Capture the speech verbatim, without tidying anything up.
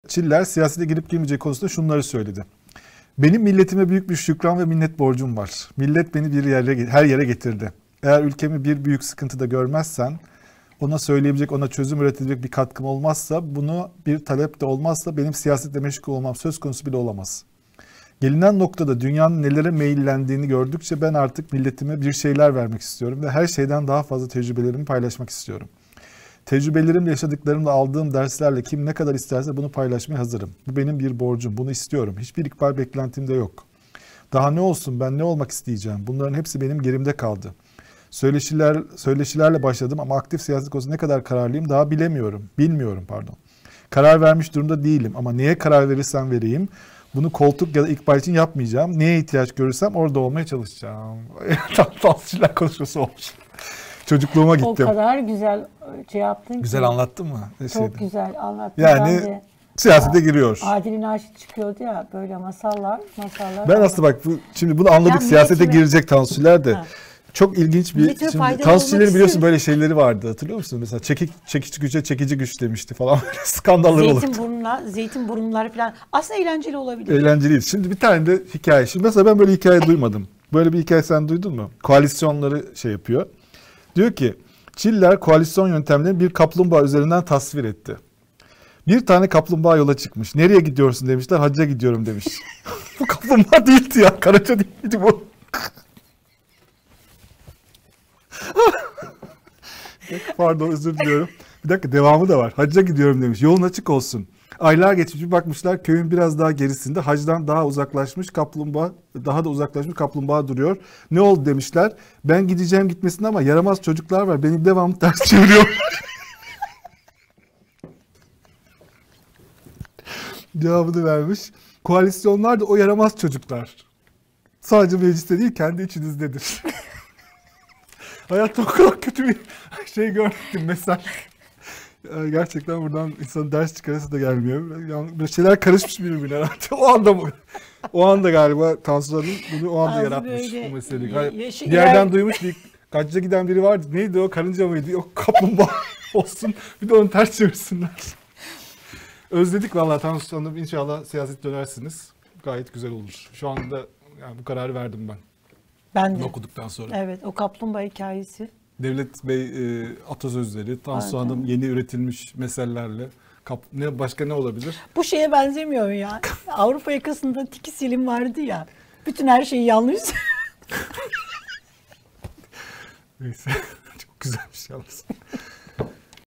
Çiller siyasete girip girmeyecek konusunda şunları söyledi. Benim milletime büyük bir şükran ve minnet borcum var. Millet beni bir yere, her yere getirdi. Eğer ülkemi bir büyük sıkıntıda görmezsen, ona söyleyebilecek, ona çözüm üretecek bir katkım olmazsa, bunu bir talep de olmazsa benim siyasetle meşgul olmam söz konusu bile olamaz. Gelinen noktada dünyanın nelere meyillendiğini gördükçe ben artık milletime bir şeyler vermek istiyorum ve her şeyden daha fazla tecrübelerimi paylaşmak istiyorum. Tecrübelerimle, yaşadıklarımla, aldığım derslerle kim ne kadar isterse bunu paylaşmaya hazırım. Bu benim bir borcum, bunu istiyorum. Hiçbir ikbal beklentim de yok. Daha ne olsun, ben ne olmak isteyeceğim? Bunların hepsi benim gerimde kaldı. Söyleşiler, söyleşilerle başladım ama aktif siyaset konusunda ne kadar kararlıyım daha bilemiyorum. Bilmiyorum pardon. Karar vermiş durumda değilim ama neye karar verirsem vereyim, bunu koltuk ya da ikbal için yapmayacağım. Neye ihtiyaç görürsem orada olmaya çalışacağım. Tansiyoner konuşması olmuş. Çocukluğuma gittim. O kadar güzel şey yaptın Güzel ki. anlattın mı? Çok Şeydi. güzel anlattın. Yani siyasete giriyor. Adil Naşit çıkıyordu ya böyle masallar, masallar. Ben aslında bak bu, şimdi bunu anladık, Ya siyasete milletime- girecek Tansu'lar da. Ha. Çok ilginç bir, Milletime şimdi faydalı Tansu'ların olmak biliyorsun istiyorum. böyle şeyleri vardı, hatırlıyor musun? Mesela çekik, çekici güce çekici güç demişti falan, böyle skandallar olurdu. Zeytinburnu'na, Zeytinburnu'ları falan aslında eğlenceli olabilir. Eğlenceliydi. Şimdi bir tane de hikaye. Şimdi mesela ben böyle hikaye duymadım. Böyle bir hikaye sen duydun mu? Koalisyonları şey yapıyor. Diyor ki Çiller koalisyon yöntemlerini bir kaplumbağa üzerinden tasvir etti. Bir tane kaplumbağa yola çıkmış. Nereye gidiyorsun demişler. Hacca gidiyorum demiş. Bu kaplumbağa değildi ya. Karaca değildi bu. Pardon, özür diliyorum. Bir dakika, devamı da var. Hacca gidiyorum demiş. Yolun açık olsun. Aylar geçmiş, bir bakmışlar köyün biraz daha gerisinde hacdan daha uzaklaşmış kaplumbağa, daha da uzaklaşmış kaplumbağa duruyor. Ne oldu demişler. Ben gideceğim gitmesine ama yaramaz çocuklar var. Beni devamlı ters çeviriyor. Cevabını vermiş. Koalisyonlar da o yaramaz çocuklar. Sadece mecliste değil, kendi içinizdedir. Hayatta o kadar kötü bir şey gördüm mesaj. Yani gerçekten buradan insanın ders çıkarası da gelmiyor. Yani böyle şeyler karışmış birbirine herhalde. O anda mı? O anda galiba Tansu Hanım bunu o anda Az yaratmış böyle bu meseleyi. ya- Yani yaşı bir yerden iler- duymuş, bir hacca giden biri vardı. Neydi o? Karınca mıydı? O kaplumbağa olsun. Bir de onu ters çevirsinler. Özledik vallahi Tansu Hanım. İnşallah siyaset dönersiniz. Gayet güzel olur. Şu anda yani bu kararı verdim ben. Ben Bunu de. okuduktan sonra. Evet, o kaplumbağa hikayesi. Devlet Bey e, atasözleri, Tansu Aynen. Hanım yeni üretilmiş mesellerle. Kap, ne başka ne olabilir? Bu şeye benzemiyor ya. Avrupa yakasında Tiki Selim vardı ya. Bütün her şeyi yanlış. Neyse. Çok güzelmiş yalnız.